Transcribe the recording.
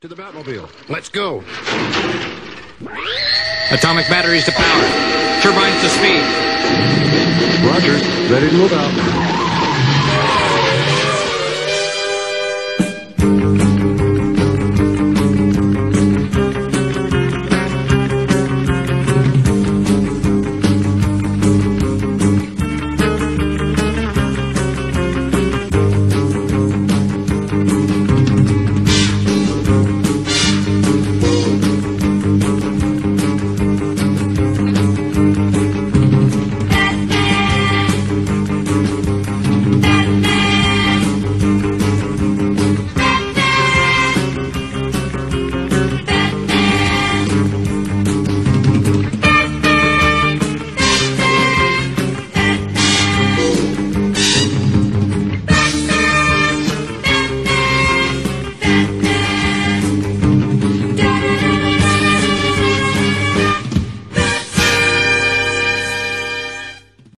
To the Batmobile. Let's go. Atomic batteries to power. Turbines to speed. Roger. Ready to move out.